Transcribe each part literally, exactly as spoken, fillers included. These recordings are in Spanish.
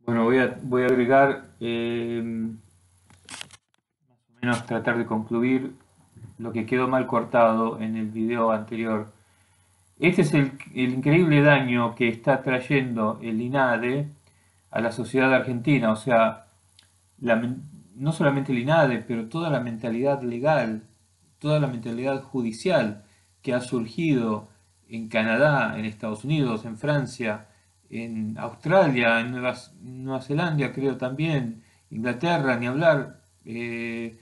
Bueno, voy a, voy a agregar, eh, más o menos tratar de concluir lo que quedó mal cortado en el video anterior. Este es el, el increíble daño que está trayendo el INADE a la sociedad argentina, o sea, la no solamente el INADE, pero toda la mentalidad legal, toda la mentalidad judicial que ha surgido en Canadá, en Estados Unidos, en Francia, en Australia, en Nueva, Nueva Zelanda, creo también, Inglaterra, ni hablar, eh,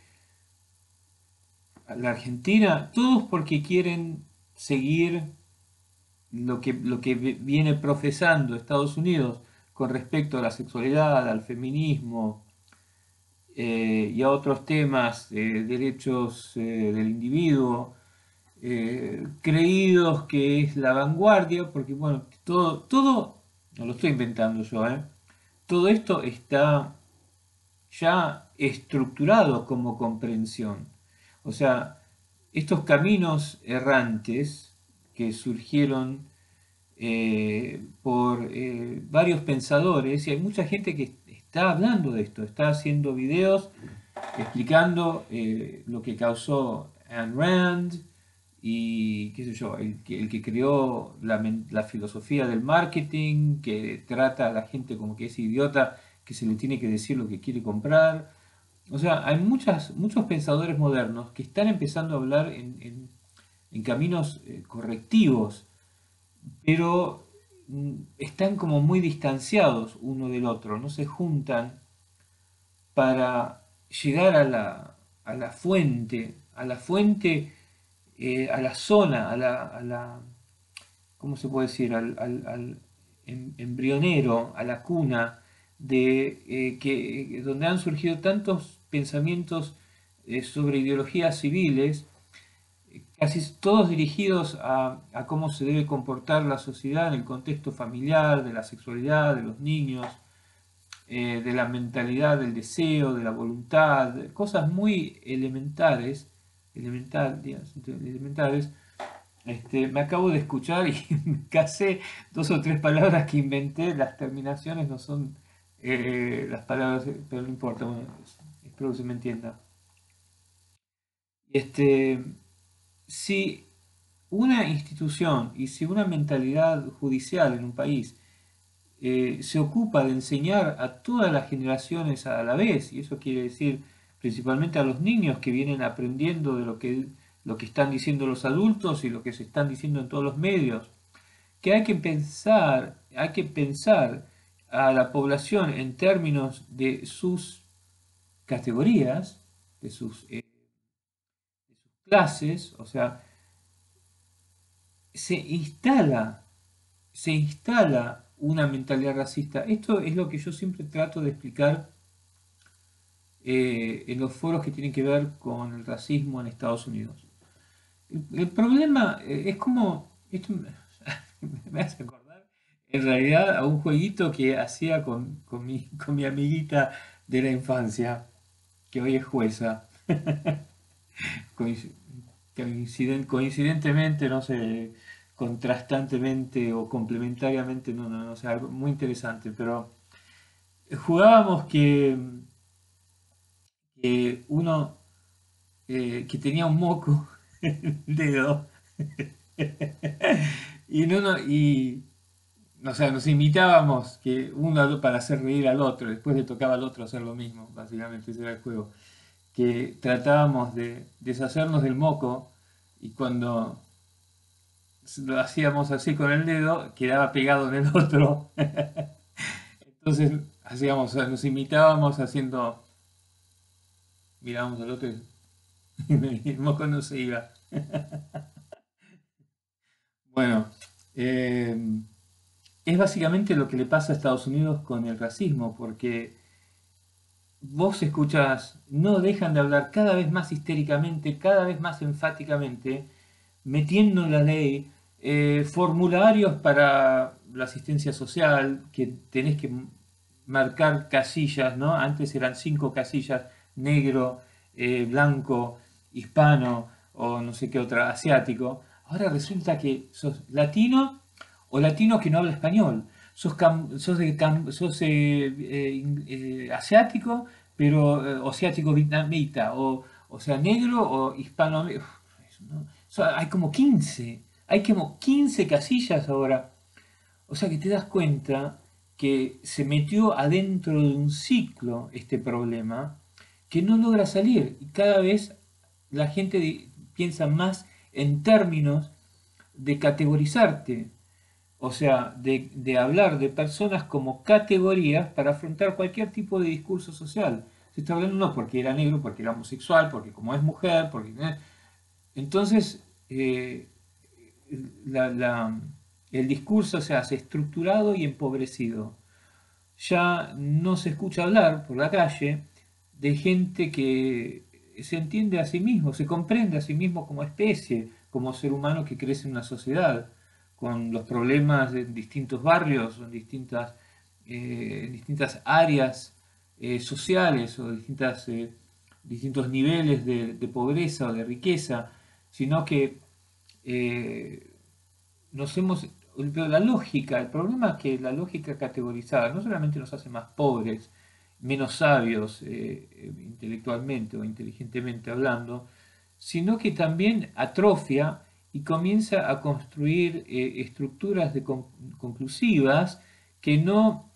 la Argentina, todos porque quieren seguir lo que, lo que viene profesando Estados Unidos con respecto a la sexualidad, al feminismo, eh, y a otros temas, eh, derechos eh, del individuo, eh, creídos que es la vanguardia, porque bueno, todo, todo, no lo estoy inventando yo, ¿eh? Todo esto está ya estructurado como comprensión. O sea, estos caminos errantes que surgieron eh, por eh, varios pensadores, y hay mucha gente que está hablando de esto, está haciendo videos explicando eh, lo que causó Ayn Rand y qué sé yo, el que, el que creó la, la filosofía del marketing, que trata a la gente como que es idiota, que se le tiene que decir lo que quiere comprar. O sea, hay muchas, muchos pensadores modernos que están empezando a hablar en, en- en caminos eh, correctivos, pero mm, están como muy distanciados uno del otro, no se juntan para llegar a la, a la fuente, a la fuente, eh, a la zona, a la, a la, ¿cómo se puede decir? Al, al- al em- embrionero, a la cuna, de, eh, que, donde han surgido tantos pensamientos eh, sobre ideologías civiles, casi todos dirigidos a, a cómo se debe comportar la sociedad en el contexto familiar, de la sexualidad, de los niños, eh, de la mentalidad del deseo, de la voluntad, cosas muy elementares, elemental, digamos, elementares. Este, me acabo de escuchar y me casé dos o tres palabras que inventé, las terminaciones no son eh, las palabras, pero no importa, bueno, espero que se me entienda. Este, si una institución y si una mentalidad judicial en un país eh, se ocupa de enseñar a todas las generaciones a la vez, y eso quiere decir principalmente a los niños que vienen aprendiendo de lo que, lo que están diciendo los adultos y lo que se están diciendo en todos los medios, que hay que pensar, hay que pensar a la población en términos de sus categorías, de sus, eh, de sus clases, o sea, se instala, se instala una mentalidad racista. Esto es lo que yo siempre trato de explicar eh, en los foros que tienen que ver con el racismo en Estados Unidos. El, el problema eh, es como, esto me, me hace acordar en realidad a un jueguito que hacía con, con mi, con mi amiguita de la infancia, que hoy es jueza. Coinci- coinciden- coincidentemente, no sé, contrastantemente o complementariamente, no, no, no sé, algo muy interesante, pero jugábamos que, que uno eh, que tenía un moco en el dedo y, no, no, y o sea, nos imitábamos que uno para hacer reír al otro, después le tocaba al otro hacer lo mismo, básicamente ese era el juego, que tratábamos de deshacernos del moco y cuando lo hacíamos así con el dedo, quedaba pegado en el otro. Entonces hacíamos, nos imitábamos haciendo, mirábamos al otro y el moco no se iba. Bueno, eh, es básicamente lo que le pasa a Estados Unidos con el racismo, porque vos escuchás, no dejan de hablar cada vez más histéricamente, cada vez más enfáticamente, metiendo en la ley eh, formularios para la asistencia social, que tenés que marcar casillas, ¿no? Antes eran cinco casillas, negro, eh, blanco, hispano o no sé qué otra, asiático. Ahora resulta que sos latino o latino que no habla español. sos, cam- sos, de cam- sos, eh, eh, in- eh, asiático, pero eh, o asiático vietnamita, o, o sea, negro o hispano. Uf, eso no- so- hay como quince hay como quince casillas ahora. O sea que te das cuenta que se metió adentro de un ciclo este problema que no logra salir y cada vez la gente di- piensa más en términos de categorizarte, o sea, de, de hablar de personas como categorías para afrontar cualquier tipo de discurso social. Se está hablando no porque era negro, porque era homosexual, porque como es mujer, porque... ¿eh? Entonces, eh, la- la- el discurso se hace estructurado y empobrecido. Ya no se escucha hablar por la calle de gente que se entiende a sí mismo, se comprende a sí mismo como especie, como ser humano que crece en una sociedad, con los problemas de distintos barrios, en distintas, eh, en distintas áreas eh, sociales o distintas, eh, distintos niveles de, de pobreza o de riqueza, sino que eh, nos hemos, pero la lógica, el problema es que la lógica categorizada no solamente nos hace más pobres, menos sabios eh, eh, intelectualmente o inteligentemente hablando, sino que también atrofia y comienza a construir eh, estructuras de con- conclusivas que no,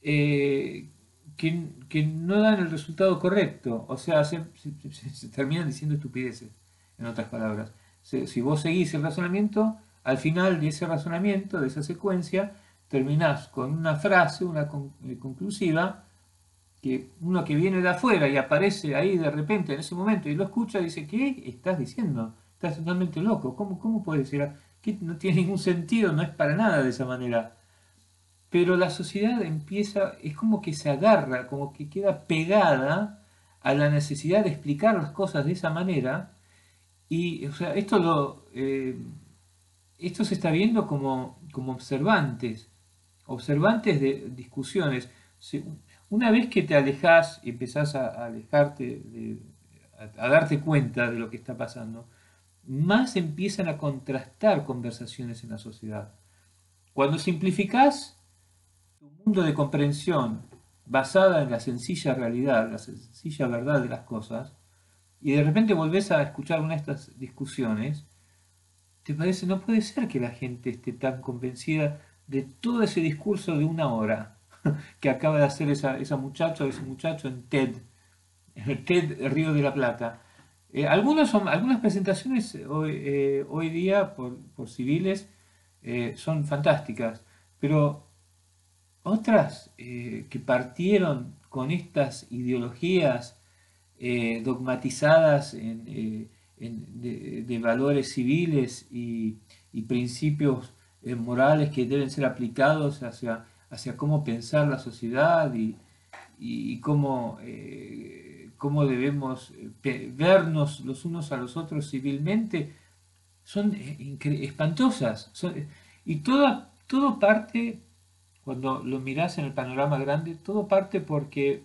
eh, que, que no dan el resultado correcto. O sea, se, se- se- se terminan diciendo estupideces, en otras palabras. Se- si vos seguís el razonamiento, al final de ese razonamiento, de esa secuencia, terminás con una frase, una con- eh, conclusiva, que uno que viene de afuera y aparece ahí de repente en ese momento y lo escucha, dice, ¿qué estás diciendo? Estás totalmente loco. ¿Cómo, cómo puedes decir? Que no tiene ningún sentido, no es para nada de esa manera. Pero la sociedad empieza, es como que se agarra, como que queda pegada a la necesidad de explicar las cosas de esa manera. Y, o sea, esto lo, eh, esto se está viendo como, como observantes, observantes de discusiones. Se- Una vez que te alejas y empezás a, a alejarte, de- a, a darte cuenta de lo que está pasando, más empiezan a contrastar conversaciones en la sociedad. Cuando simplificás tu mundo de comprensión basada en la sencilla realidad, la sencilla verdad de las cosas, y de repente volvés a escuchar una de estas discusiones, ¿te parece? No puede ser que la gente esté tan convencida de todo ese discurso de una hora que acaba de hacer esa, esa muchacha o ese muchacho en TED, en el TED Río de la Plata. Eh, algunos son, algunas presentaciones hoy, eh, hoy día por, por civiles eh, son fantásticas, pero otras eh, que partieron con estas ideologías eh, dogmatizadas en, eh, en- de, de valores civiles y, y principios eh, morales que deben ser aplicados hacia, hacia cómo pensar la sociedad y, y cómo, eh, cómo debemos eh, pe- vernos los unos a los otros civilmente, son eh, incre- espantosas. Son- y toda, todo parte, cuando lo mirás en el panorama grande, todo parte porque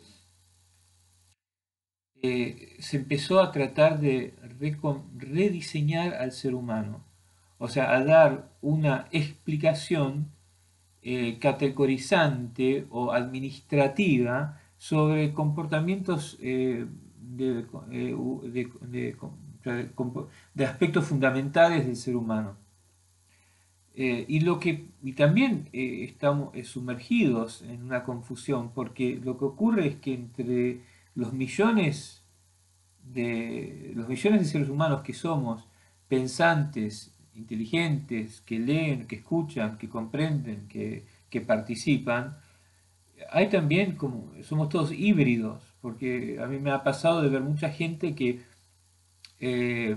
eh, se empezó a tratar de recon- rediseñar al ser humano, o sea, a dar una explicación eh, categorizante o administrativa sobre comportamientos eh, de, eh, u- de- de- de- de aspectos fundamentales del ser humano. Eh, y, lo que, y también eh, estamos eh, sumergidos en una confusión, porque lo que ocurre es que entre los millones de los millones de seres humanos que somos, pensantes, inteligentes, que leen, que escuchan, que comprenden, que, que participan, hay también como somos todos híbridos, porque a mí me ha pasado de ver mucha gente que eh,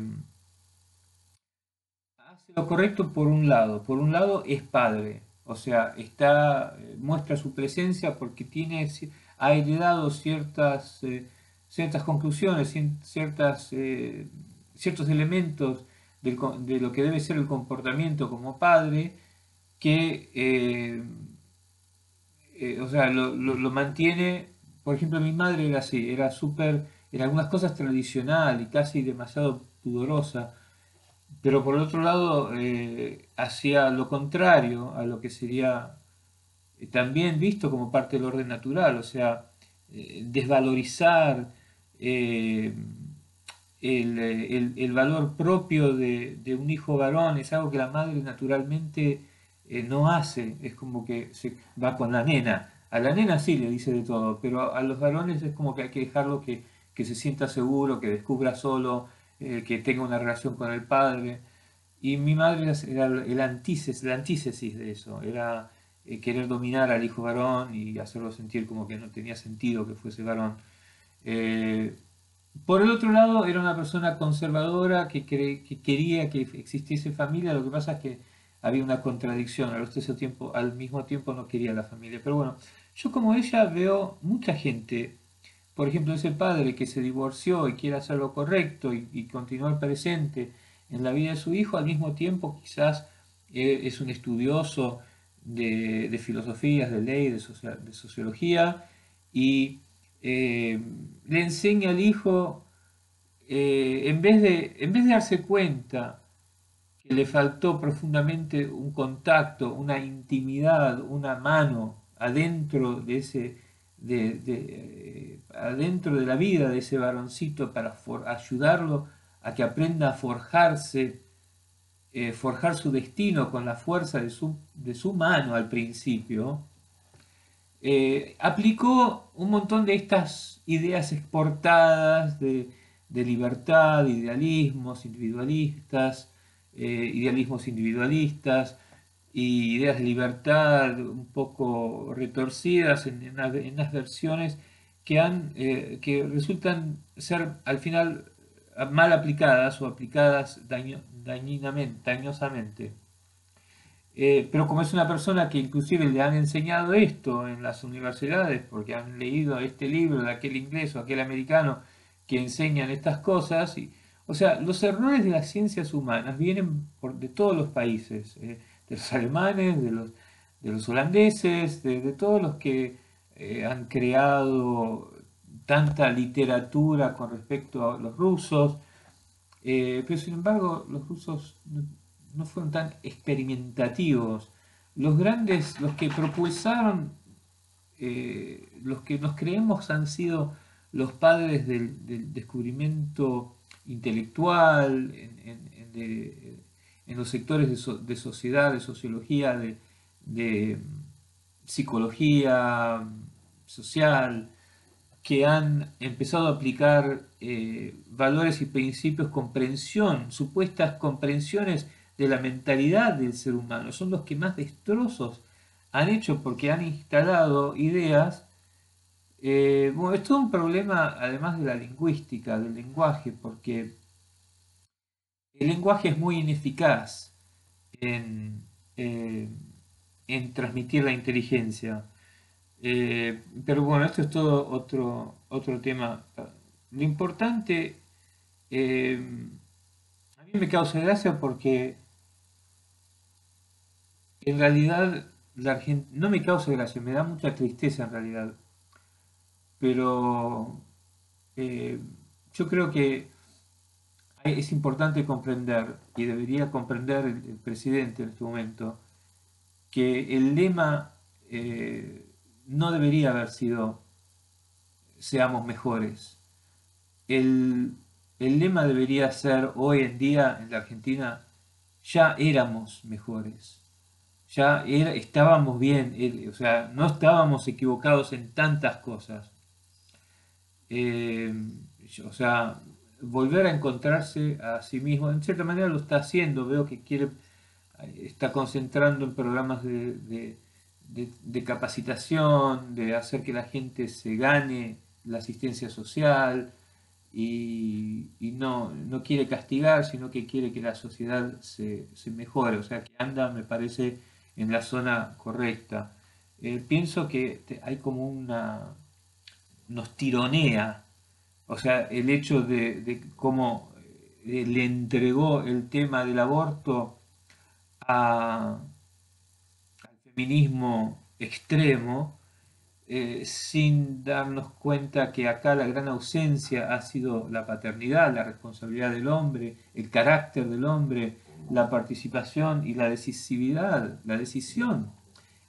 hace lo correcto por un lado, por un lado es padre, o sea, está, eh, muestra su presencia porque tiene, ci- ha heredado ciertas, eh, ciertas conclusiones, cien- ciertas, eh, ciertos elementos del co- de lo que debe ser el comportamiento como padre, que, eh, eh, o sea, lo, lo- lo mantiene, por ejemplo, mi madre era así, era súper, en algunas cosas tradicional y casi demasiado pudorosa, pero por el otro lado, eh, hacía lo contrario a lo que sería eh, también visto como parte del orden natural, o sea, eh, desvalorizar eh, el, eh, el- el valor propio de, de un hijo varón es algo que la madre naturalmente eh, no hace, es como que se va con la nena. A la nena sí le dice de todo, pero a los varones es como que hay que dejarlo que, que se sienta seguro, que descubra solo, eh, que tenga una relación con el padre. Y mi madre era era el antítesis, la antítesis de eso, era eh, querer dominar al hijo varón y hacerlo sentir como que no tenía sentido que fuese varón. Eh, por el otro lado, era una persona conservadora que, cre- que quería que existiese familia, lo que pasa es que había una contradicción, al mismo tiempo, al mismo tiempo no quería la familia. Pero bueno, yo como ella veo mucha gente, por ejemplo, ese padre que se divorció y quiere hacer lo correcto y, y continuar presente en la vida de su hijo, al mismo tiempo quizás eh, es un estudioso de, de filosofías, de ley, de, socia- de sociología, y eh, le enseña al hijo, eh, en vez de, en vez de darse cuenta que le faltó profundamente un contacto, una intimidad, una mano adentro de ese, de, de, eh, adentro de la vida de ese varoncito para for- ayudarlo a que aprenda a forjarse, eh, forjar su destino con la fuerza de su, de su mano al principio, eh, aplicó un montón de estas ideas exportadas de, de libertad, idealismos individualistas, eh, idealismos individualistas y ideas de libertad un poco retorcidas en, en, en las versiones que, han, eh, que resultan ser al final mal aplicadas o aplicadas daño, dañinamente, dañosamente. Eh, pero como es una persona que inclusive le han enseñado esto en las universidades, porque han leído este libro de aquel inglés o aquel americano que enseñan estas cosas, y, o sea, los errores de las ciencias humanas vienen por- de todos los países, eh, de los alemanes, de los, de los holandeses, de, de todos los que eh, han creado tanta literatura con respecto a los rusos, eh, pero sin embargo, los rusos no, no fueron tan experimentativos. Los grandes, los que propulsaron, eh, los que nos creemos han sido los padres del, del descubrimiento intelectual en, en- en de- en los sectores de, so- de sociedad, de sociología, de, de psicología social, que han empezado a aplicar eh, valores y principios, comprensión, supuestas comprensiones de la mentalidad del ser humano. Son los que más destrozos han hecho porque han instalado ideas. Eh, bueno, es todo un problema además de la lingüística, del lenguaje, porque el lenguaje es muy ineficaz en, eh, en transmitir la inteligencia. Eh, pero bueno, esto es todo otro, otro tema. Lo importante, eh, a mí me causa gracia porque en realidad la Argen- no me causa gracia, me da mucha tristeza en realidad. Pero eh, yo creo que hay- es importante comprender, y debería comprender el, el presidente en este momento, que el lema eh, no debería haber sido seamos mejores. El, el lema debería ser hoy en día en la Argentina, ya éramos mejores, ya era- estábamos bien, eh, o sea, no estábamos equivocados en tantas cosas. Eh, o sea, volver a encontrarse a sí mismo, en cierta manera lo está haciendo, veo que quiere, está concentrando en programas de, de- de- de capacitación, de hacer que la gente se gane la asistencia social, y, y no, no quiere castigar, sino que quiere que la sociedad se, se mejore, o sea que anda, me parece, en la zona correcta. Eh, pienso que te- hay como una, nos tironea, o sea, el hecho de, de cómo eh, le entregó el tema del aborto a- al feminismo extremo, eh, sin darnos cuenta que acá la gran ausencia ha sido la paternidad, la responsabilidad del hombre, el carácter del hombre, la participación y la decisividad, la decisión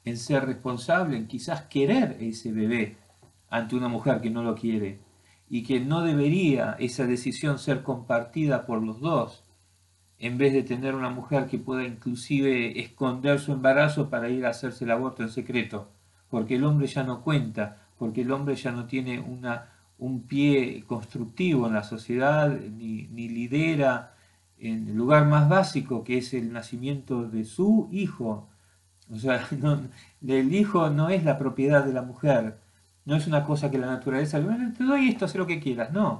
en ser responsable, en quizás querer ese bebé ante una mujer que no lo quiere, y que no debería esa decisión ser compartida por los dos, en vez de tener una mujer que pueda inclusive esconder su embarazo para ir a hacerse el aborto en secreto, porque el hombre ya no cuenta, porque el hombre ya no tiene una, un pie constructivo en la sociedad, ni, ni lidera en el lugar más básico que es el nacimiento de su hijo. O sea, no, el hijo no es la propiedad de la mujer, no es una cosa que la naturaleza, bueno, te doy esto, haz lo que quieras, no.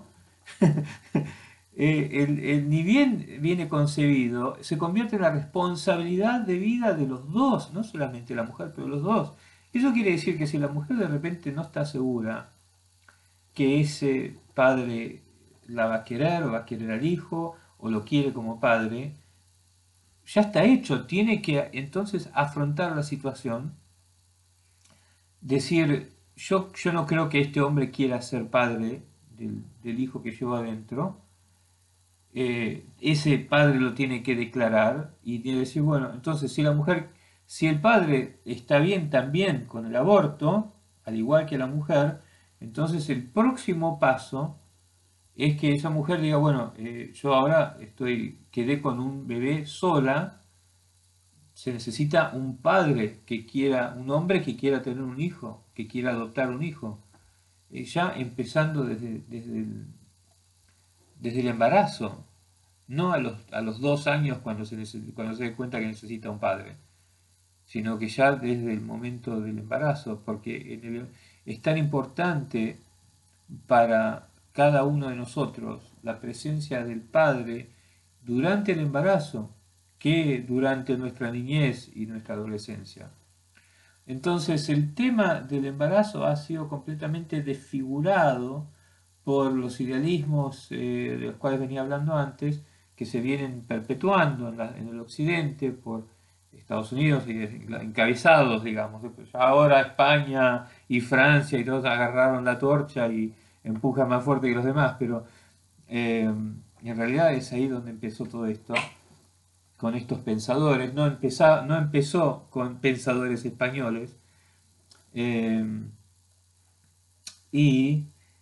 Eh, el, el ni bien viene concebido, se convierte en la responsabilidad de vida de los dos, no solamente la mujer, pero los dos. Eso quiere decir que si la mujer de repente no está segura que ese padre la va a querer o va a querer al hijo o lo quiere como padre, ya está hecho, tiene que entonces afrontar la situación, decir, yo, yo no creo que este hombre quiera ser padre del, del hijo que llevo adentro, eh, ese padre lo tiene que declarar y tiene que decir, bueno, entonces si la mujer, si el padre está bien también con el aborto, al igual que la mujer, entonces el próximo paso es que esa mujer diga, bueno, eh, yo ahora estoy, quedé con un bebé sola, se necesita un padre que quiera, un hombre que quiera tener un hijo, que quiera adoptar un hijo, eh, ya empezando desde, desde el, desde el embarazo, no a los, a los dos años cuando se, cuando se dé cuenta que necesita un padre, sino que ya desde el momento del embarazo, porque en el- es tan importante para cada uno de nosotros la presencia del padre durante el embarazo que durante nuestra niñez y nuestra adolescencia. Entonces el tema del embarazo ha sido completamente desfigurado por los idealismos eh, de los cuales venía hablando antes, que se vienen perpetuando en, la- en el occidente por Estados Unidos y encabezados, digamos. Ahora España y Francia y todos agarraron la torcha y empujan más fuerte que los demás, pero eh, en realidad es ahí donde empezó todo esto, con estos pensadores. No, empezó, no empezó con pensadores españoles, eh, y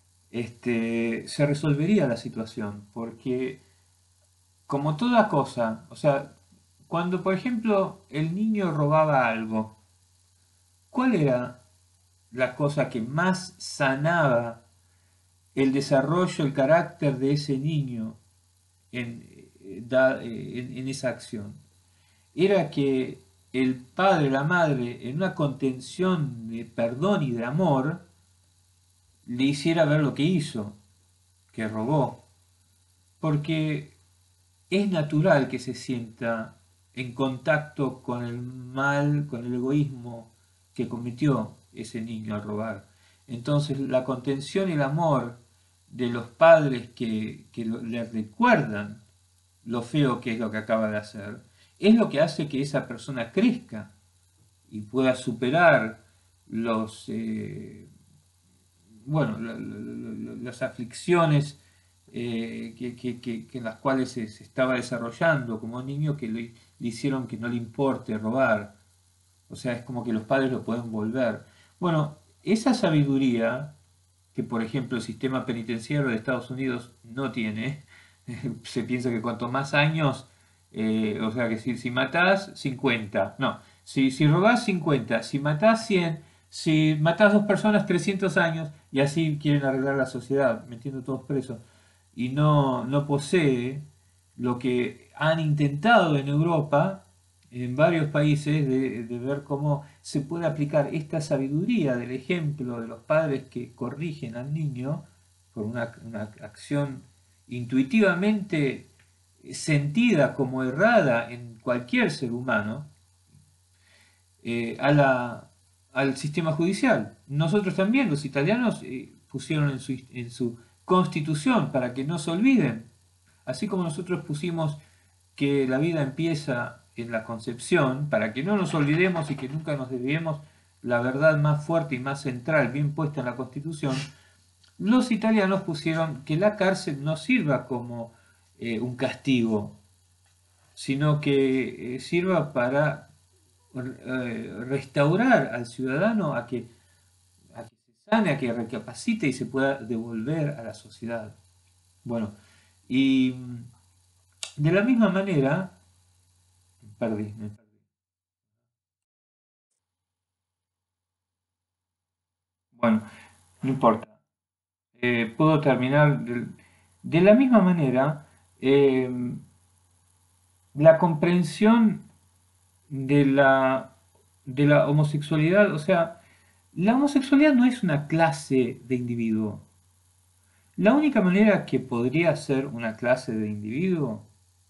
este, se resolvería la situación, porque como toda cosa, o sea, cuando por ejemplo el niño robaba algo, ¿cuál era la cosa que más sanaba el desarrollo, el carácter de ese niño en, eh, da- eh, en, en esa acción? Era que el padre, la madre, en una contención de perdón y de amor, le hiciera ver lo que hizo, que robó. Porque es natural que se sienta en contacto con el mal, con el egoísmo que cometió ese niño al robar. Entonces la contención y el amor de los padres que, que lo- le recuerdan lo feo que es lo que acaba de hacer, es lo que hace que esa persona crezca y pueda superar los, eh, bueno, la- la- la- las aflicciones eh, que, que- que- que en las cuales se, se estaba desarrollando como niño que le, le hicieron que no le importe robar. O sea, es como que los padres lo pueden volver. Bueno, esa sabiduría que, por ejemplo, el sistema penitenciario de Estados Unidos no tiene, se piensa que cuanto más años, eh, o sea, que si, si matás, cincuenta. No, si, si robás, cincuenta. Si matás, cien. Si matás dos personas, trescientos años. Y así quieren arreglar la sociedad, metiendo todos presos. Y no, no posee lo que han intentado en Europa, en varios países, de, de ver cómo se puede aplicar esta sabiduría del ejemplo de los padres que corrigen al niño por una, una acción intuitivamente sentida como errada en cualquier ser humano, eh, a la, al sistema judicial. Nosotros también, los italianos, eh, pusieron en su, en su constitución para que no se olviden, así como nosotros pusimos que la vida empieza en la concepción, para que no nos olvidemos y que nunca nos desviemos la verdad más fuerte y más central, bien puesta en la constitución, los italianos pusieron que la cárcel no sirva como eh, un castigo, sino que eh, sirva para eh, restaurar al ciudadano a que, a que se sane, a que recapacite y se pueda devolver a la sociedad. Bueno, y de la misma manera, perdí, me perdí. Bueno, no importa. Eh, puedo terminar de, de la misma manera. eh, la comprensión de la, de la homosexualidad, o sea, la homosexualidad no es una clase de individuo. La única manera que podría ser una clase de individuo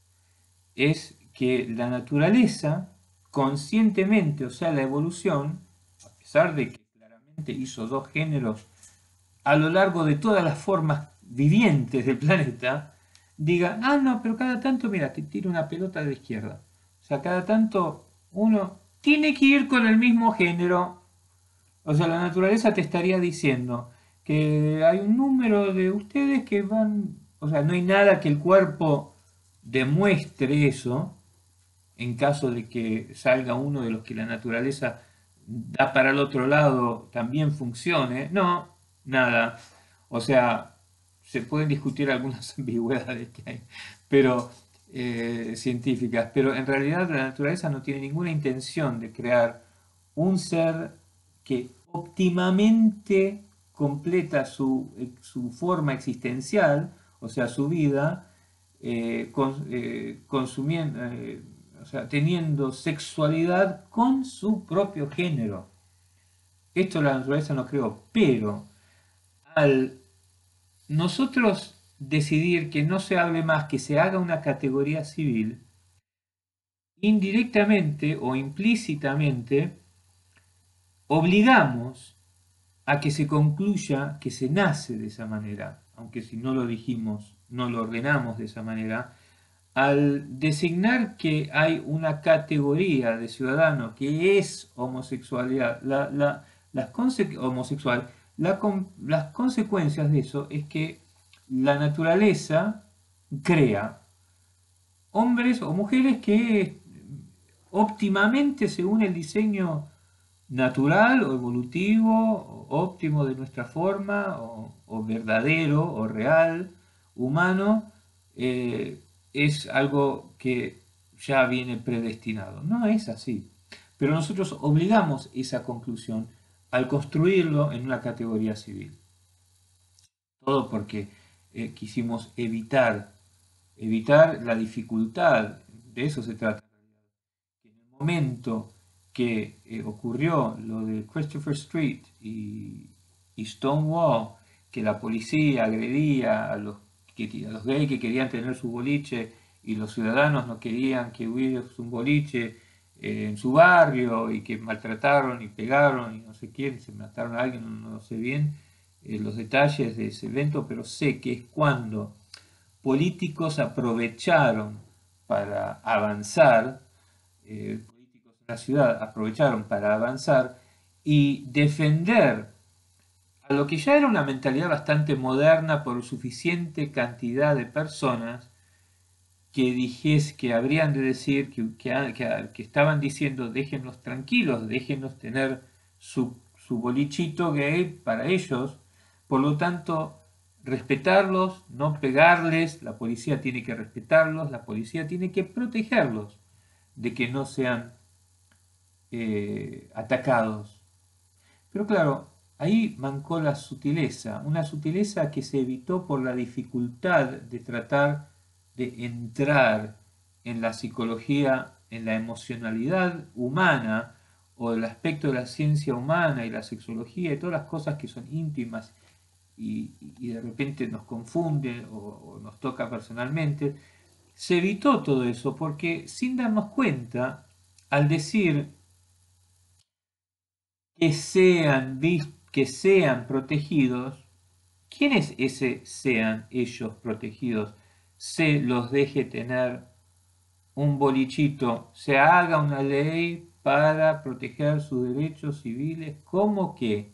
es que la naturaleza, conscientemente, o sea, la evolución, a pesar de que claramente hizo dos géneros a lo largo de todas las formas vivientes del planeta, diga, ah, no, pero cada tanto, mira, te tiro una pelota de la izquierda. O sea, cada tanto uno tiene que ir con el mismo género. O sea, la naturaleza te estaría diciendo que hay un número de ustedes que van, o sea, no hay nada que el cuerpo demuestre eso, en caso de que salga uno de los que la naturaleza da para el otro lado, también funcione. No, nada. O sea, se pueden discutir algunas ambigüedades que hay, pero eh, científicas, pero en realidad la naturaleza no tiene ninguna intención de crear un ser que óptimamente completa su, su forma existencial, o sea, su vida, eh, con- eh, consumiendo, eh, o sea, teniendo sexualidad con su propio género. Esto la naturaleza no creó, pero al nosotros decidir que no se hable más, que se haga una categoría civil, indirectamente o implícitamente obligamos a que se concluya que se nace de esa manera, aunque si no lo dijimos, no lo ordenamos de esa manera, al designar que hay una categoría de ciudadano que es homosexualidad, la, la, las conse homosexual, la, las consecuencias de eso es que la naturaleza crea hombres o mujeres que óptimamente, según el diseño natural o evolutivo, o óptimo de nuestra forma, o, o verdadero o real, humano, eh, es algo que ya viene predestinado. No es así. Pero nosotros obligamos esa conclusión al construirlo en una categoría civil. Todo porque eh, quisimos evitar, evitar la dificultad. De eso se trata. En el momento que eh, ocurrió lo de Christopher Street y, y Stonewall, que la policía agredía a los, que, a los gays que querían tener su boliche y los ciudadanos no querían que hubiera un boliche eh, en su barrio y que maltrataron y pegaron y no sé quién, se mataron a alguien, no, no sé bien eh, los detalles de ese evento, pero sé que es cuando políticos aprovecharon para avanzar, eh, políticos en la ciudad aprovecharon para avanzar y defender a lo que ya era una mentalidad bastante moderna por suficiente cantidad de personas que dijese que habrían de decir que, que, que, que estaban diciendo déjenlos tranquilos, déjenlos tener su, su bolichito gay para ellos, por lo tanto respetarlos, no pegarles, la policía tiene que respetarlos, la policía tiene que protegerlos de que no sean eh, atacados. Pero claro, ahí mancó la sutileza, una sutileza que se evitó por la dificultad de tratar de entrar en la psicología, en la emocionalidad humana o el aspecto de la ciencia humana y la sexología y todas las cosas que son íntimas y, y de repente nos confunden o, o nos toca personalmente. Se evitó todo eso porque sin darnos cuenta, al decir que sean, que sean protegidos, ¿quién es ese sean ellos protegidos? Se los deje tener un bolichito, se haga una ley para proteger sus derechos civiles, ¿cómo que?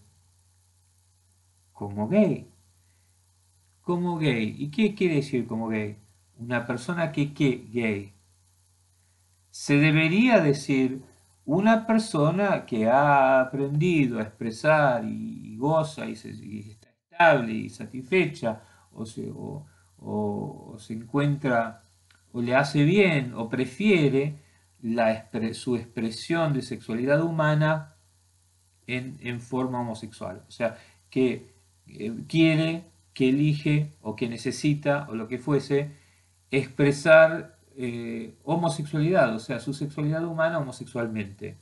Como gay. Como gay. ¿Y qué quiere decir como gay? Una persona que, ¿qué? Gay. Se debería decir una persona que ha aprendido a expresar y, y goza y, se, y está estable y satisfecha o se, o, o- o se encuentra o le hace bien o prefiere la expre- su expresión de sexualidad humana en, en forma homosexual. O sea, que eh, quiere, que elige o que necesita o lo que fuese expresar eh, homosexualidad, o sea, su sexualidad humana homosexualmente.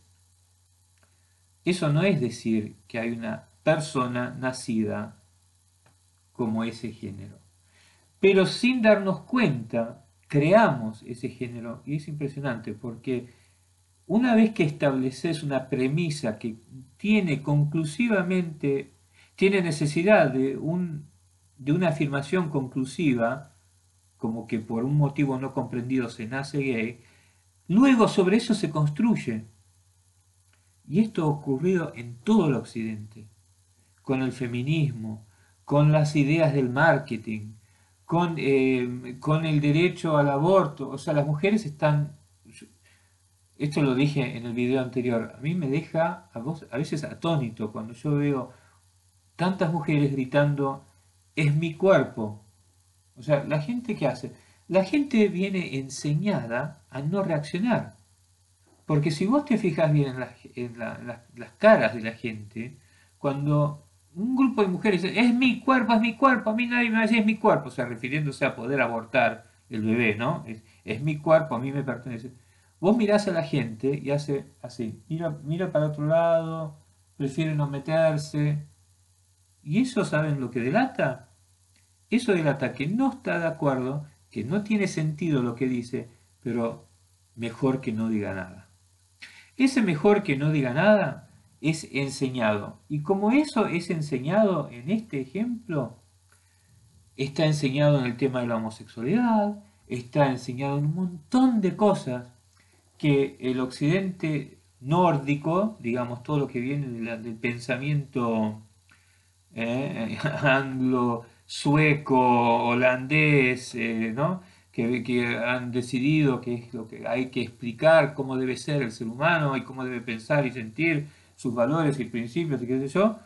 Eso no es decir que hay una persona nacida como ese género. Pero sin darnos cuenta, creamos ese género y es impresionante porque una vez que estableces una premisa que tiene conclusivamente, tiene necesidad de, un, de una afirmación conclusiva, como que por un motivo no comprendido se nace gay, luego sobre eso se construye. Y esto ha ocurrido en todo el occidente, con el feminismo, con las ideas del marketing, con, eh, con el derecho al aborto. O sea, las mujeres están, esto lo dije en el video anterior, a mí me deja a, vos, a veces atónito cuando yo veo tantas mujeres gritando, es mi cuerpo. O sea, la gente que hace, la gente viene enseñada a no reaccionar. Porque si vos te fijas bien en, la- en la- en las, las caras de la gente, cuando un grupo de mujeres dice, es mi cuerpo, es mi cuerpo, a mí nadie me va a decir es mi cuerpo, o sea, refiriéndose a poder abortar el bebé, ¿no? Es, es mi cuerpo, a mí me pertenece. Vos mirás a la gente y hace así, mira, mira para otro lado, prefiere no meterse. ¿Y eso saben lo que delata? Eso delata que no está de acuerdo, que no tiene sentido lo que dice, pero mejor que no diga nada. Ese mejor que no diga nada es enseñado. Y como eso es enseñado en este ejemplo, está enseñado en el tema de la homosexualidad, está enseñado en un montón de cosas que el occidente nórdico, digamos todo lo que viene de la- del pensamiento eh, anglo, sueco, holandés, eh, ¿no? Que, que han decidido que es lo que hay que explicar cómo debe ser el ser humano y cómo debe pensar y sentir sus valores y principios y qué sé yo,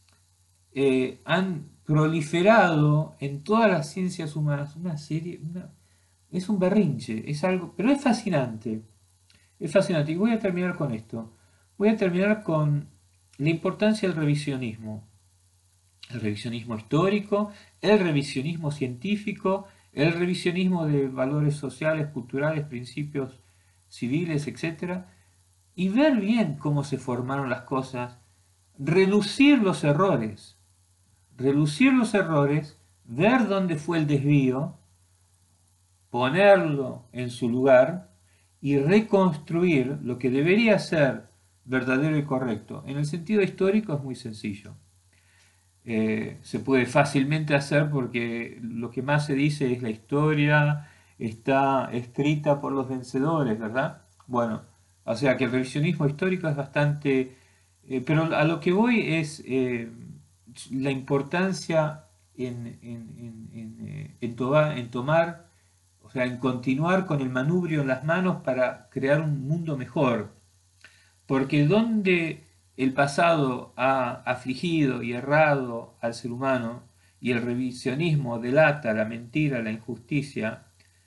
eh, han proliferado en todas las ciencias humanas una serie, una- es un berrinche, es algo, pero es fascinante, es fascinante. Y voy a terminar con esto. Voy a terminar con la importancia del revisionismo el revisionismo histórico, el revisionismo científico, el revisionismo de valores sociales, culturales, principios civiles, etcétera, y ver bien cómo se formaron las cosas, relucir los errores, relucir los errores, ver dónde fue el desvío, ponerlo en su lugar y reconstruir lo que debería ser verdadero y correcto. En el sentido histórico es muy sencillo. Eh, se puede fácilmente hacer porque lo que más se dice es la historia está escrita por los vencedores, ¿verdad? Bueno, o sea que el revisionismo histórico es bastante... eh, pero a lo que voy es eh, la importancia en, en- en- en, eh, en toba- en tomar, o sea, en continuar con el manubrio en las manos para crear un mundo mejor, porque donde el pasado ha afligido y errado al ser humano y el revisionismo delata la mentira, la injusticia,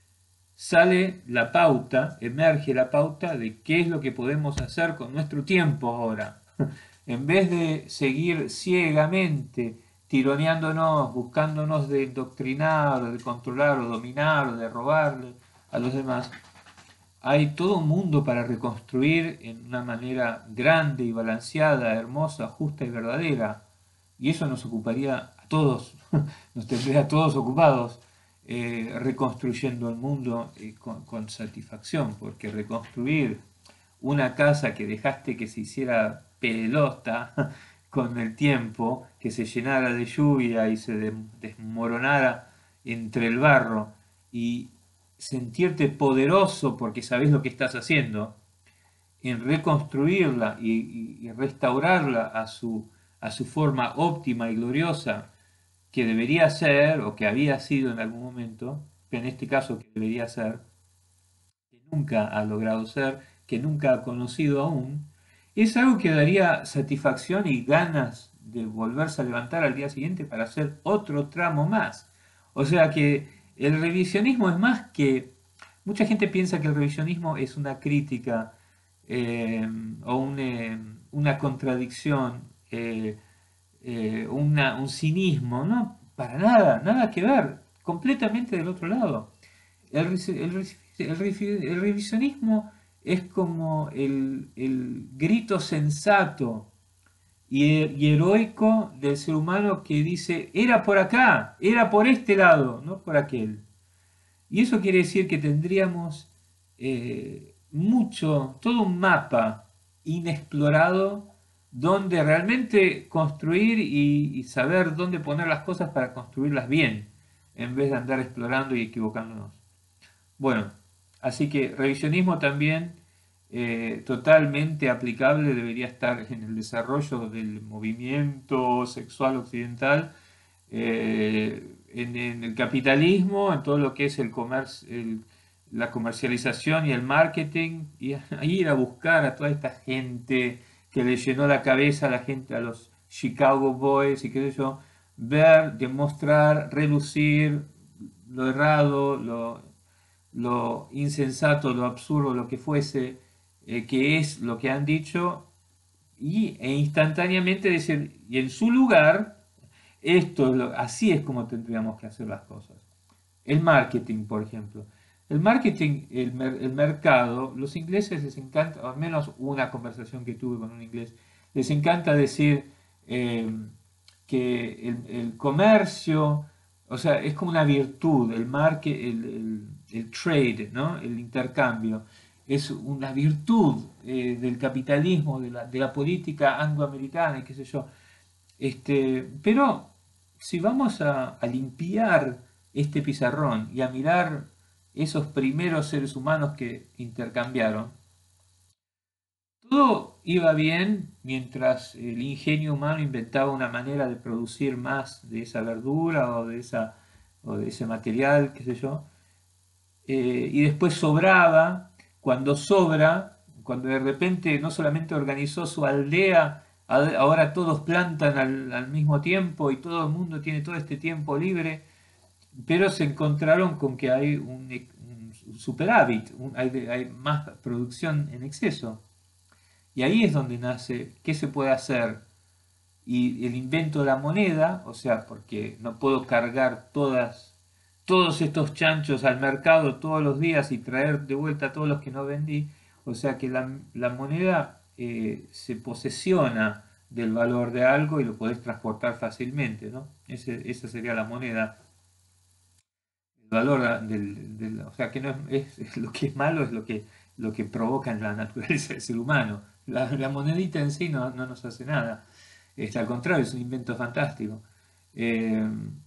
sale la pauta, emerge la pauta de qué es lo que podemos hacer con nuestro tiempo ahora. En vez de seguir ciegamente tironeándonos, buscándonos de doctrinar, o de controlar, o dominar, o de robarle a los demás, hay todo un mundo para reconstruir en una manera grande y balanceada, hermosa, justa y verdadera. Y eso nos ocuparía a todos, nos tendría a todos ocupados eh, reconstruyendo el mundo eh, con, con satisfacción, porque reconstruir una casa que dejaste que se hiciera pelota con el tiempo, que se llenara de lluvia y se de- desmoronara entre el barro y sentirte poderoso porque sabes lo que estás haciendo, en reconstruirla y, y- y restaurarla a su, a su forma óptima y gloriosa que debería ser o que había sido en algún momento, pero en este caso que debería ser, que nunca ha logrado ser, que nunca ha conocido aún, es algo que daría satisfacción y ganas de volverse a levantar al día siguiente para hacer otro tramo más. O sea que el revisionismo es más que... Mucha gente piensa que el revisionismo es una crítica eh, o un, eh, una contradicción, eh, eh, una- un cinismo, no, para nada, nada que ver, completamente del otro lado. El, re- el re- el re- el revisionismo es como el, el grito sensato y, y heroico del ser humano que dice, era por acá, era por este lado, no por aquel. Y eso quiere decir que tendríamos eh, mucho, todo un mapa inexplorado donde realmente construir y, y saber dónde poner las cosas para construirlas bien, en vez de andar explorando y equivocándonos. Bueno, así que revisionismo también eh, totalmente aplicable debería estar en el desarrollo del movimiento sexual occidental, eh, en, en el capitalismo, en todo lo que es el comercio, el- la comercialización y el marketing, y a- ir a buscar a toda esta gente que le llenó la cabeza a la gente, a los Chicago Boys y qué sé yo, ver, demostrar, relucir lo errado, lo lo insensato, lo absurdo, lo que fuese, eh, que es lo que han dicho, y, e instantáneamente decir, y en su lugar, esto es lo- así es como tendríamos que hacer las cosas. El marketing, por ejemplo. El marketing, el, mer- el mercado, los ingleses les encanta, o al menos una conversación que tuve con un inglés, les encanta decir eh, que el, el comercio, o sea, es como una virtud, el market, el, el- el trade, ¿no? El intercambio, es una virtud eh, del capitalismo, de la, de la política angloamericana y qué sé yo. Este, pero si vamos a, a limpiar este pizarrón y a mirar esos primeros seres humanos que intercambiaron, todo iba bien mientras el ingenio humano inventaba una manera de producir más de esa verdura o de, esa, o de ese material, qué sé yo, eh, y después sobraba, cuando sobra, cuando de repente no solamente organizó su aldea, a- ahora todos plantan al, al mismo tiempo y todo el mundo tiene todo este tiempo libre, pero se encontraron con que hay un, e- un superávit, un- hay, de- hay más producción en exceso. Y ahí es donde nace qué se puede hacer. Y el invento de la moneda, o sea, porque no puedo cargar todas, todos estos chanchos al mercado todos los días y traer de vuelta todos los que no vendí, o sea que la, la moneda eh, se posesiona del valor de algo y lo podés transportar fácilmente, ¿no? Ese- esa sería la moneda, el valor del, del- o sea que no es, es- lo que es malo es lo que, lo que provoca en la naturaleza del ser humano. La, la monedita en sí no, no nos hace nada. Este, al contrario, es un invento fantástico. Eh,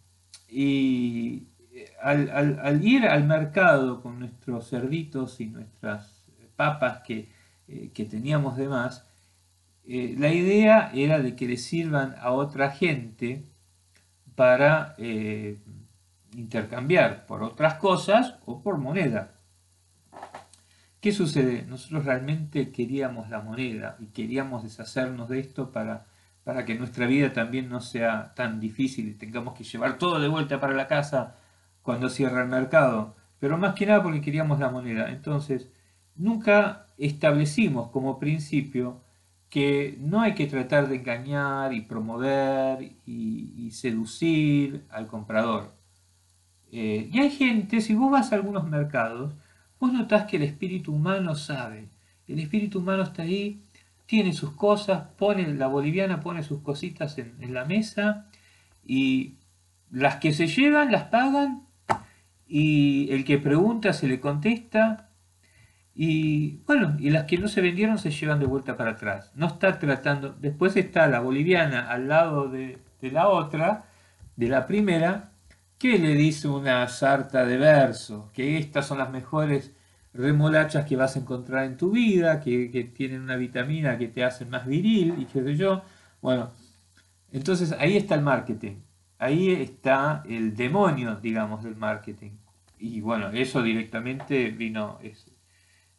y al, al- al ir al mercado con nuestros cerditos y nuestras papas que, eh, que teníamos de más, eh, la idea era de que le sirvan a otra gente para eh, intercambiar por otras cosas o por moneda. ¿Qué sucede? Nosotros realmente queríamos la moneda y queríamos deshacernos de esto para, para que nuestra vida también no sea tan difícil y tengamos que llevar todo de vuelta para la casa cuando cierra el mercado. Pero más que nada porque queríamos la moneda. Entonces, nunca establecimos como principio que no hay que tratar de engañar y promover y, y seducir al comprador. Eh, y hay gente, si vos vas a algunos mercados, vos notás que el espíritu humano sabe. El espíritu humano está ahí, tiene sus cosas, pone, la boliviana pone sus cositas en, en la mesa y las que se llevan las pagan y el que pregunta se le contesta y bueno, y las que no se vendieron se llevan de vuelta para atrás. No está tratando, después está la boliviana al lado de, de la otra, de la primera, que le dice una sarta de versos, que estas son las mejores remolachas que vas a encontrar en tu vida, que, que tienen una vitamina que te hacen más viril y qué sé yo. Bueno, entonces ahí está el marketing, ahí está el demonio, digamos, del marketing. Y bueno, eso directamente vino, es,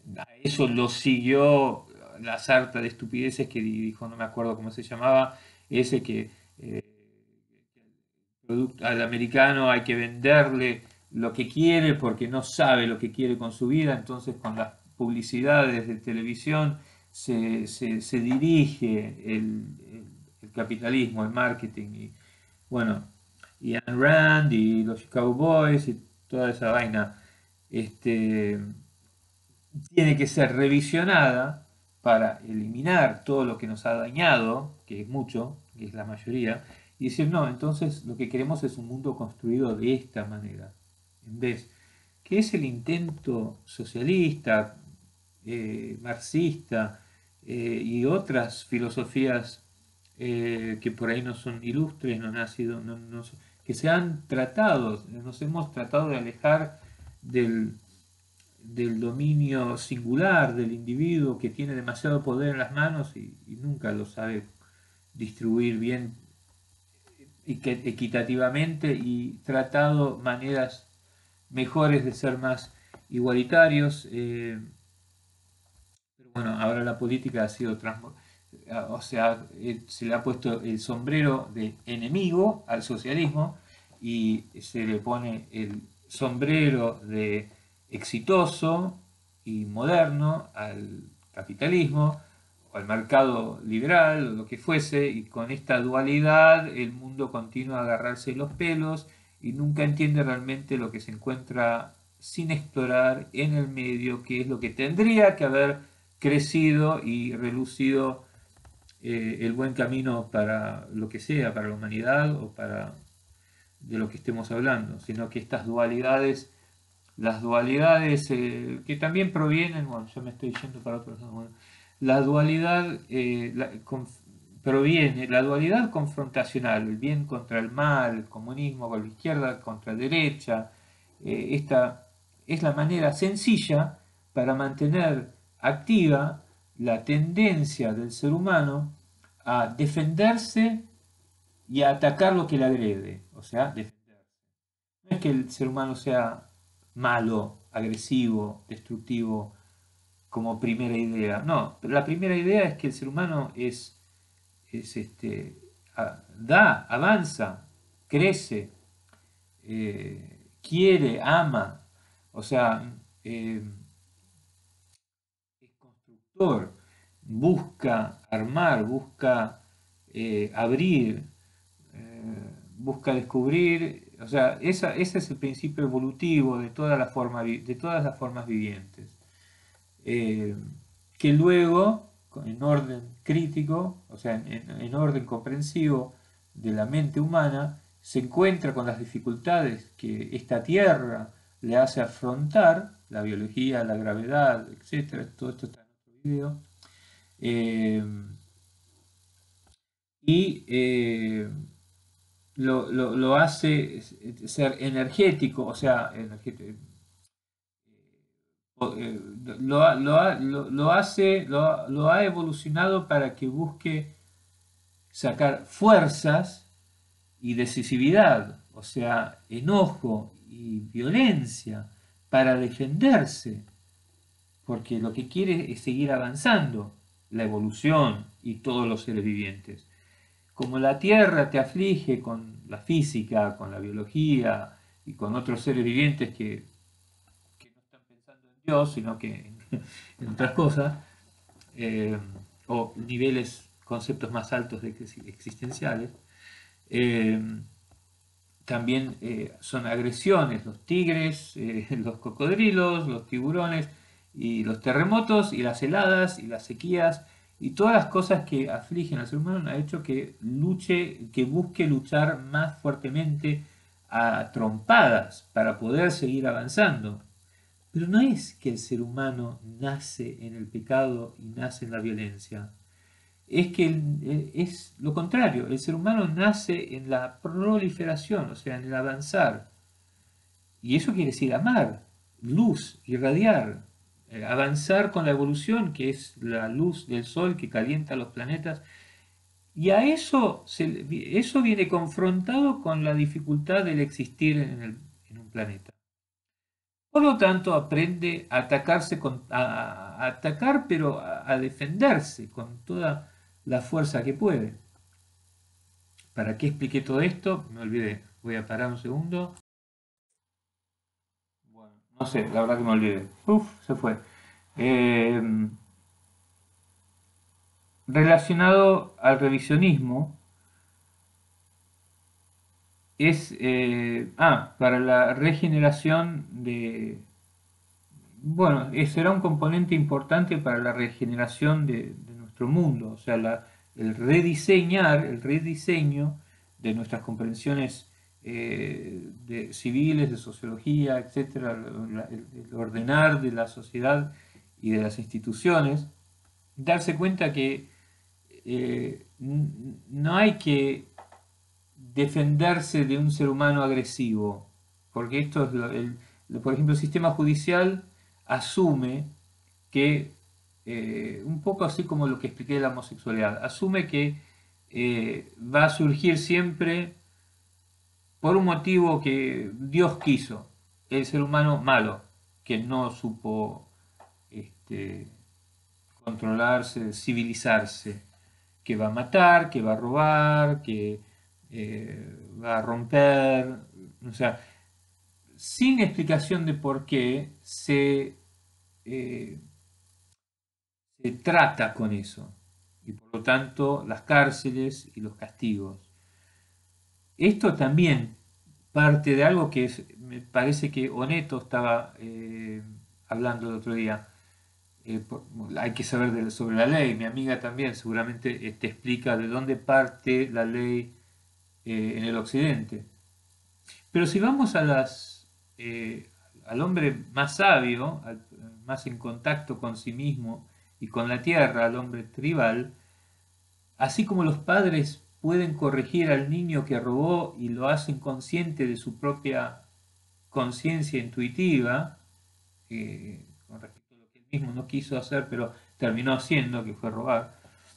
A eso lo siguió la sarta de estupideces que dijo, no me acuerdo cómo se llamaba, ese que eh, producto- al americano hay que venderle lo que quiere porque no sabe lo que quiere con su vida, entonces con las publicidades de televisión se, se- se dirige el, el- el capitalismo, el marketing, y bueno, y Ayn Rand y los Chicago Boys y toda esa vaina, este, tiene que ser revisionada para eliminar todo lo que nos ha dañado, que es mucho, que es la mayoría, y decir, no, entonces lo que queremos es un mundo construido de esta manera, en vez, que es el intento socialista, eh, marxista eh, y otras filosofías eh, que por ahí no son ilustres, no han nacido, no- no son- que se han tratado, nos hemos tratado de alejar del, del dominio singular del individuo que tiene demasiado poder en las manos y, y nunca lo sabe distribuir bien y que, equitativamente y tratado maneras mejores de ser más igualitarios. Eh, pero bueno, ahora la política ha sido transmo- o sea, eh, se le ha puesto el sombrero de enemigo al socialismo y se le pone el sombrero de exitoso y moderno al capitalismo o al mercado liberal o lo que fuese, y con esta dualidad el mundo continúa a agarrarse los pelos y nunca entiende realmente lo que se encuentra sin explorar en el medio, que es lo que tendría que haber crecido y relucido eh, el buen camino para lo que sea, para la humanidad o para de lo que estemos hablando, sino que estas dualidades, las dualidades eh, que también provienen, bueno, yo me estoy yendo para otro lado, bueno, la dualidad eh, la, con, proviene, la dualidad confrontacional, el bien contra el mal, el comunismo con la izquierda contra la derecha, eh, esta es la manera sencilla para mantener activa la tendencia del ser humano a defenderse y a atacar lo que le agrede, o sea, defenderse. No es que el ser humano sea malo, agresivo, destructivo como primera idea, no, pero la primera idea es que el ser humano es, es este, a- da, avanza, crece, eh, quiere, ama, o sea, eh, es constructor, busca armar, busca eh, abrir, eh, busca descubrir, o sea, esa, ese es el principio evolutivo de, toda la forma, de todas las formas vivientes, eh, que luego, en orden crítico, o sea, en, en orden comprensivo de la mente humana, se encuentra con las dificultades que esta Tierra le hace afrontar, la biología, la gravedad, etcétera, todo esto está en otro video, eh, y eh, lo, lo, lo, hace ser energético, o sea, energético, eh, lo, lo, lo, lo, hace, lo, lo ha evolucionado para que busque sacar fuerzas y decisividad, o sea, enojo y violencia para defenderse, porque lo que quiere es seguir avanzando, la evolución y todos los seres vivientes. Como la Tierra te aflige con la física, con la biología y con otros seres vivientes que, que no están pensando en Dios, sino que en, en otras cosas, eh, o niveles, conceptos más altos de existenciales, eh, también eh, son agresiones, los tigres, eh, los cocodrilos, los tiburones y los terremotos y las heladas y las sequías y todas las cosas que afligen al ser humano han hecho que luche, que busque luchar más fuertemente a trompadas para poder seguir avanzando. Pero no es que el ser humano nace en el pecado y nace en la violencia. Es que el- es lo contrario, el ser humano nace en la proliferación, o sea, en el avanzar. Y eso quiere decir amar, luz, irradiar, eh, avanzar con la evolución, que es la luz del sol que calienta los planetas. Y a eso, se- eso viene confrontado con la dificultad del existir en, el- en un planeta. Por lo tanto, aprende a atacarse con, a, a atacar, pero a, a defenderse con toda la fuerza que puede. ¿Para qué expliqué todo esto? Me olvidé. Voy a parar un segundo. Bueno, no sé, la verdad que me olvidé. Uf, se fue. Eh, relacionado al revisionismo, es, eh, ah, para la regeneración de, bueno, eh, será un componente importante para la regeneración de, de nuestro mundo, o sea, la- el rediseñar, el rediseño de nuestras comprensiones eh, de civiles, de sociología, etcétera, la- el, el ordenar de la sociedad y de las instituciones, darse cuenta que eh, n- no hay que defenderse de un ser humano agresivo, porque esto es lo- el, por ejemplo, el sistema judicial asume que, eh, un poco así como lo que expliqué de la homosexualidad, asume que eh, va a surgir siempre por un motivo que Dios quiso, el ser humano malo, que no supo este, controlarse, civilizarse, que va a matar, que va a robar, que eh, va a romper, o sea, sin explicación de por qué se, eh, se trata con eso, y por lo tanto las cárceles y los castigos. Esto también parte de algo que es- me parece que Oneto estaba eh, hablando el otro día. Eh, por- hay que saber de- sobre la ley. Mi amiga también seguramente eh, te explica de dónde parte la ley eh, en el occidente. Pero si vamos a las, eh, al hombre más sabio, al- más en contacto con sí mismo y con la tierra, al hombre tribal, así como los padres pueden corregir al niño que robó y lo hacen consciente de su propia conciencia intuitiva, eh, con respecto a lo que él mismo no quiso hacer, pero terminó haciendo, que fue robar.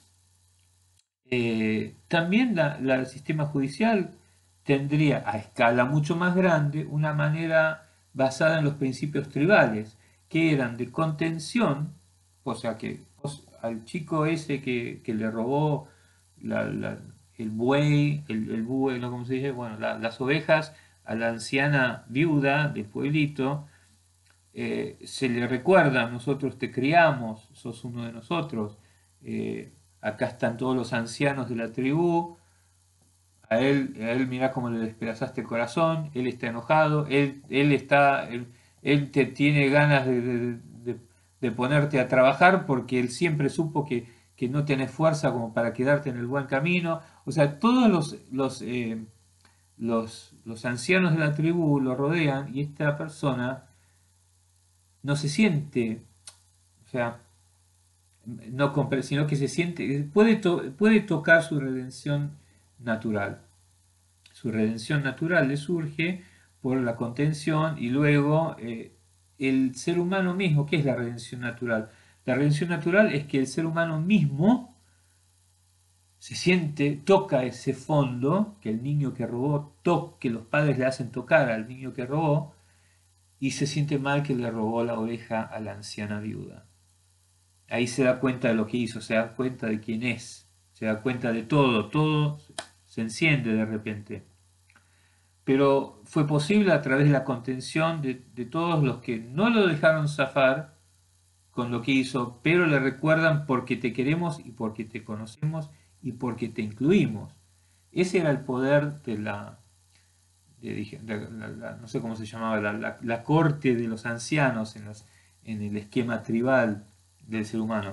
Eh, también la- la- el sistema judicial tendría a escala mucho más grande una manera basada en los principios tribales, que eran de contención, o sea que vos al chico ese que, que le robó la- la- el buey, el, el bue, ¿no? ¿Cómo se dice? Bueno, la- las ovejas, a la anciana viuda del pueblito, eh, se le recuerda, nosotros te criamos, sos uno de nosotros, eh, acá están todos los ancianos de la tribu, a él, a él mirá cómo le despedazaste el corazón, él está enojado, él, él está, él, él te tiene ganas de, de- de- de ponerte a trabajar porque él siempre supo que, que no tenés fuerza como para quedarte en el buen camino. O sea, todos los, los, eh, los, los ancianos de la tribu lo rodean y esta persona no se siente, o sea, no compre- sino que se siente, puede, to- puede tocar su redención natural. Su redención natural le surge por la contención y luego eh, el ser humano mismo, ¿qué es la redención natural? La redención natural es que el ser humano mismo se siente, toca ese fondo, que el niño que robó, to- que los padres le hacen tocar al niño que robó, y se siente mal que le robó la oveja a la anciana viuda. Ahí se da cuenta de lo que hizo, se da cuenta de quién es, se da cuenta de todo, todo se enciende de repente. Pero fue posible a través de la contención de, de todos los que no lo dejaron zafar con lo que hizo, pero le recuerdan porque te queremos y porque te conocemos y porque te incluimos. Ese era el poder de la, de- de- de la- la- no sé cómo se llamaba, la, la- la corte de los ancianos en, las- en el esquema tribal del ser humano.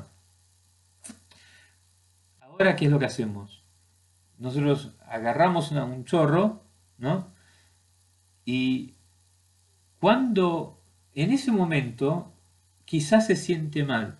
Ahora, ¿qué es lo que hacemos? Nosotros agarramos una- un chorro, ¿no? Y cuando en ese momento quizás se siente mal,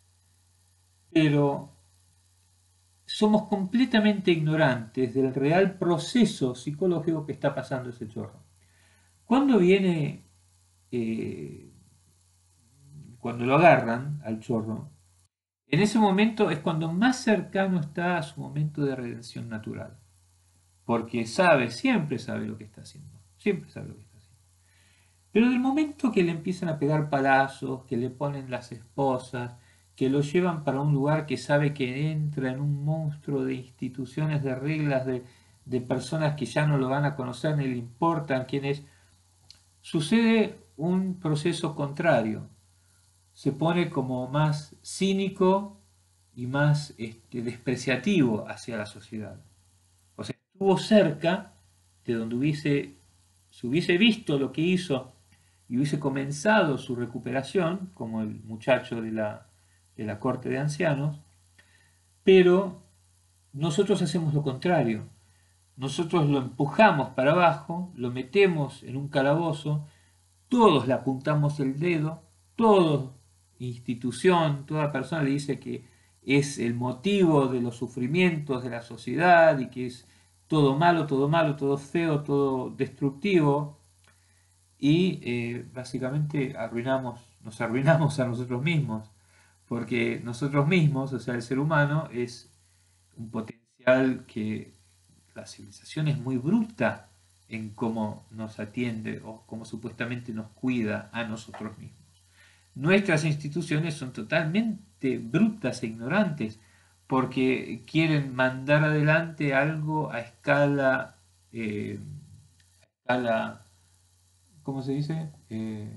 pero somos completamente ignorantes del real proceso psicológico que está pasando ese chorro. Cuando viene, eh, cuando lo agarran al chorro, en ese momento es cuando más cercano está a su momento de redención natural, porque sabe, siempre sabe lo que está haciendo, siempre sabe lo que está haciendo. Pero del momento que le empiezan a pegar palazos, que le ponen las esposas, que lo llevan para un lugar que sabe que entra en un monstruo de instituciones, de reglas, de, de personas que ya no lo van a conocer ni le importan quién es, sucede un proceso contrario. Se pone como más cínico y más este, despreciativo hacia la sociedad. O sea, estuvo cerca de donde hubiese, se hubiese visto lo que hizo y hubiese comenzado su recuperación, como el muchacho de la, de la corte de ancianos, pero nosotros hacemos lo contrario. Nosotros lo empujamos para abajo, lo metemos en un calabozo, todos le apuntamos el dedo, toda institución, toda persona le dice que es el motivo de los sufrimientos de la sociedad y que es todo malo, todo malo, todo feo, todo destructivo y eh, básicamente arruinamos, nos arruinamos a nosotros mismos, porque nosotros mismos, o sea, el ser humano es un potencial que la civilización es muy bruta en cómo nos atiende o cómo supuestamente nos cuida a nosotros mismos. Nuestras instituciones son totalmente brutas e ignorantes porque quieren mandar adelante algo a escala, eh, a escala, ¿cómo se dice? Eh,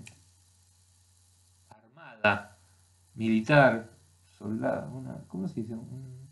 armada, militar, soldado, una, ¿cómo se dice? Un,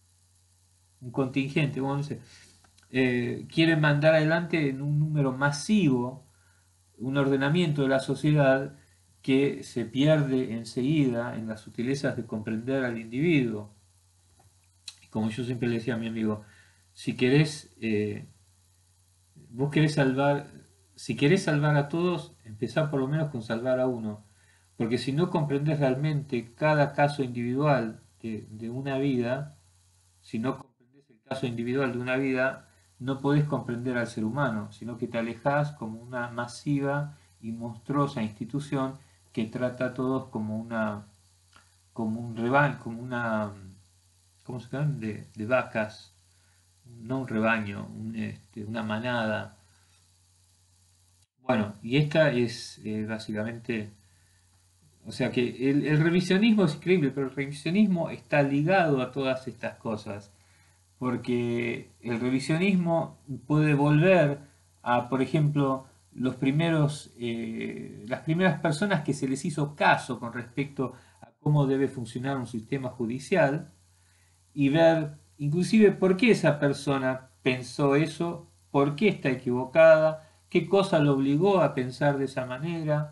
un contingente, ¿cómo se dice? Eh, quieren mandar adelante en un número masivo un ordenamiento de la sociedad que se pierde enseguida en las sutilezas de comprender al individuo. Como yo siempre le decía a mi amigo, si querés, eh, vos querés salvar, si querés salvar a todos, empezá por lo menos con salvar a uno. Porque si no comprendés realmente cada caso individual de, de una vida, si no comprendés el caso individual de una vida, no podés comprender al ser humano, sino que te alejás como una masiva y monstruosa institución que trata a todos como una, como un rebaño, como una, ¿cómo se llama? De, de vacas, no un rebaño, un, este, una manada. Bueno, y esta es eh, básicamente, o sea que el, el revisionismo es increíble, pero el revisionismo está ligado a todas estas cosas porque el revisionismo puede volver a, por ejemplo, los primeros, eh, las primeras personas que se les hizo caso con respecto a cómo debe funcionar un sistema judicial y ver inclusive por qué esa persona pensó eso, por qué está equivocada, qué cosa lo obligó a pensar de esa manera,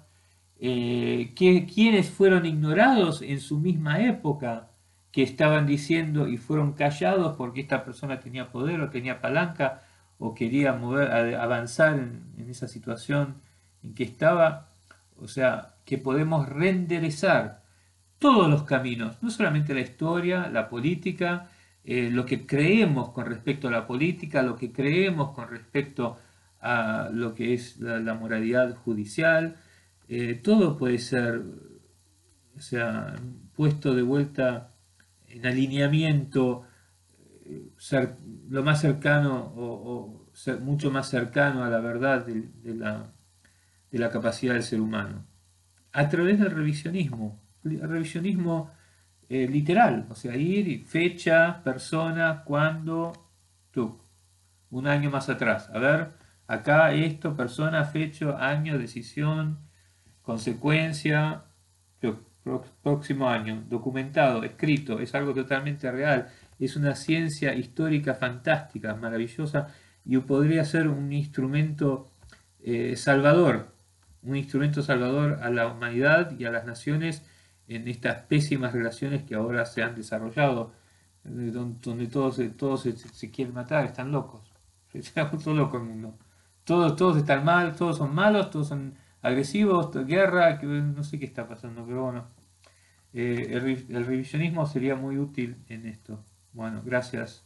eh, qué, quiénes fueron ignorados en su misma época que estaban diciendo y fueron callados porque esta persona tenía poder o tenía palanca o quería mover, avanzar en, en esa situación en que estaba. O sea, que podemos renderezar todos los caminos, no solamente la historia, la política, eh, lo que creemos con respecto a la política, lo que creemos con respecto a lo que es la, la moralidad judicial, eh, todo puede ser, o sea, puesto de vuelta en alineamiento, eh, ser, lo más cercano o, o ser mucho más cercano a la verdad de, de la, de la capacidad del ser humano a través del revisionismo, el revisionismo eh, literal, o sea, ir y fecha, persona, cuándo, tú, un año más atrás. A ver, acá esto, persona, fecha, año, decisión, consecuencia, tú, próximo año, documentado, escrito, es algo totalmente real, es una ciencia histórica fantástica, maravillosa, y podría ser un instrumento eh, salvador un instrumento salvador a la humanidad y a las naciones en estas pésimas relaciones que ahora se han desarrollado, donde todos, todos se, se quieren matar, están locos, se ha vuelto loco el mundo. Todos, todos están mal, todos son malos, todos son agresivos, guerra, que no sé qué está pasando, pero bueno, eh, el, el revisionismo sería muy útil en esto. Bueno, gracias.